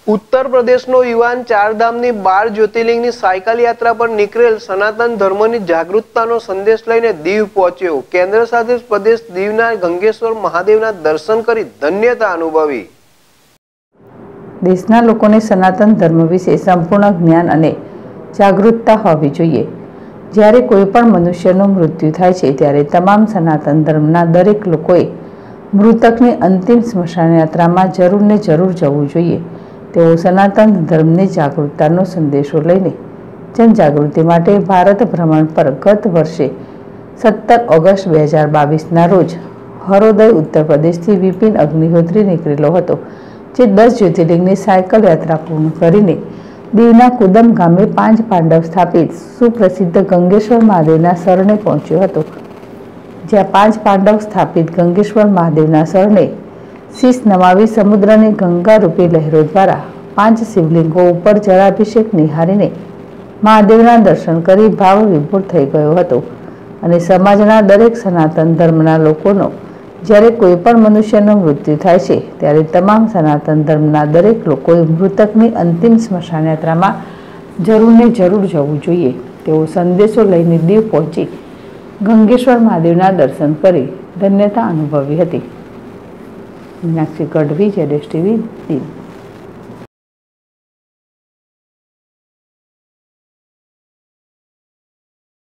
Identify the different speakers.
Speaker 1: ઉત્તર પ્રદેશનો યુવાન ચારધામની 12 જ્યોતિર્લિંગની સાયકલ યાત્રા પર નીકળેલ સનાતન ધર્મની જાગૃતતાનો સંદેશ લઈને દીવ પહોંચ્યો। કેન્દ્ર શાસિત પ્રદેશ દીવના ગંગેશ્વર મહાદેવના દર્શન કરી ધન્યતા અનુભવી।
Speaker 2: દેશના લોકોને સનાતન ધર્મ વિશે સંપૂર્ણ જ્ઞાન અને જાગૃતતા હોવી જોઈએ। જ્યારે કોઈ પણ મનુષ્યનું મૃત્યુ થાય છે ત્યારે તમામ સનાતન ધર્મના દરેક લોકોએ મૃતકની અંતિમ સ્મશાન યાત્રામાં જરૂરને જરૂર જવું જોઈએ। તેઓ સનાતન ધર્મની જાગૃતતાનો સંદેશો લઈને જનજાગૃતિ માટે ભારત ભ્રમણ પર ગત વર્ષે 17 ઓગસ્ટ 2022ના રોજ હરોદય ઉત્તર પ્રદેશથી વિપિન અગ્નિહોત્રી નીકળેલો હતો, જે 10 જ્યોતિર્લિંગની સાયકલ યાત્રા પૂર્ણ કરીને દીવના કુદમ ગામે 5 પાંડવ સ્થાપિત સુપ્રસિદ્ધ ગંગેશ્વર મહાદેવના શરણે પહોંચ્યો હતો, જ્યાં 5 પાંડવ સ્થાપિત ગંગેશ્વર મહાદેવના શરણે શીશ નમાવી સમુદ્રની ગંગા રૂપી લહેરો દ્વારા 5 શિવલિંગો ઉપર જળાભિષેક નિહાળીને મહાદેવના દર્શન કરી ભાવ વિભોર થઈ ગયો હતો અને સમાજના દરેક સનાતન ધર્મના લોકોનો જ્યારે કોઈ પણ મનુષ્યનું મૃત્યુ થાય છે ત્યારે તમામ સનાતન ધર્મના દરેક લોકોએ મૃતકની અંતિમ સ્મશાન યાત્રામાં જરૂરને જરૂર જવું જોઈએ। તેવો સંદેશો લઈને દીવ પહોંચી ગંગેશ્વર મહાદેવના દર્શન કરી ધન્યતા અનુભવી હતી। મીનાક્ષી ગઢવી, ZSTV, દીવ।